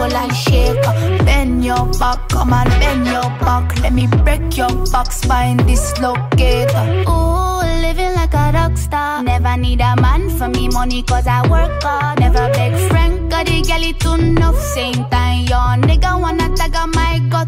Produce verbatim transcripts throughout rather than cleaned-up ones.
roll and shake. Bend your back, come on, bend your back. Let me break your back spine, dislocate. Ooh, living like a rock star. Never need a man for me money cause I work hard. Never beg friend, got the girl it enough. Same time, your nigga wanna tag on my gut.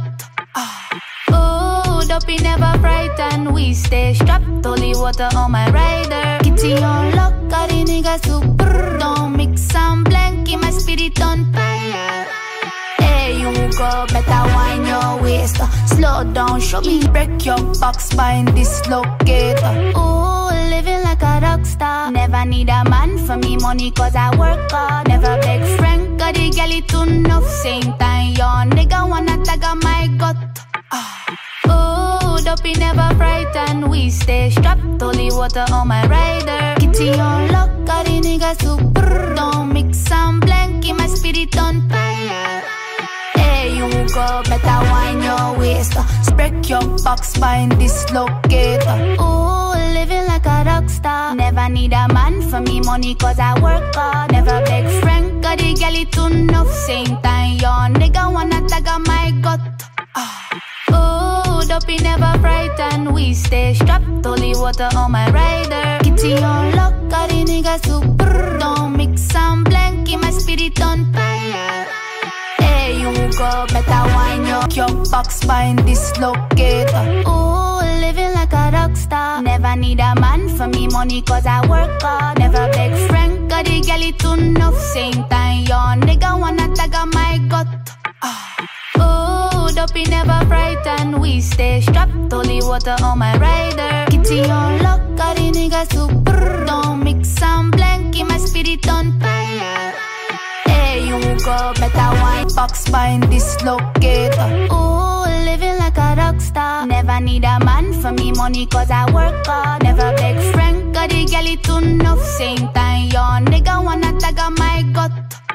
Ooh, dopey never frightened. We stay strapped, holy water on my rider. Kitty on lock, got the nigga super. Don't mix and blend, keep my spirit on fire. Hey, you go, better wind your waist. Slow down, show me, break your back spine, dislocate. Ooh, living like a rock star. Never need a man for me money cause I work hard. Never beg friend, got the girl it enough. Same time, your nigga wanna tag on my gut. Ooh, dopey never frightened. We stay strapped, holy water on my rider. Kitty on lock, got the nigga super. Don't mix and blend, keep my spirit on fire. Hey, you go, better wind your waist. Break your back spine, dislocate. Ooh, living like a rock star. Never need a man for me money cause I work hard. Never beg friend, got the girl it enough. Same time, your nigga wanna tag on my gut. Ooh, dopey never frightened. We stay strapped, holy water on my rider. Kitty on lock, got the nigga super. Don't mix and blend, keep my spirit on fire. Hey, you go, better wind your, your back spine, dislocate. Ooh, living like a rock star. Never need a man for me money cause I work hard. Never beg friend, got the girl it enough. Same time, your nigga wanna tag on my gut. Ooh, dopey never frightened. We stay strapped, holy water on my rider. Kitty on lock, got the nigga super. Don't mix and blend, keep my spirit on fire. Hey, you go, better wine, back spine, dislocate. Ooh, living like a rock star. Never need a man for me money cause I work hard. Never beg friend, got the girl it enough. Same time, your nigga wanna tag on my gut.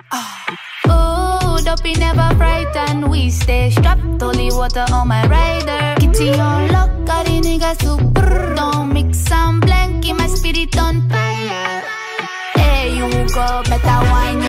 Ooh, dopey never frightened. We stay strapped, holy water on my rider. Kitty on lock,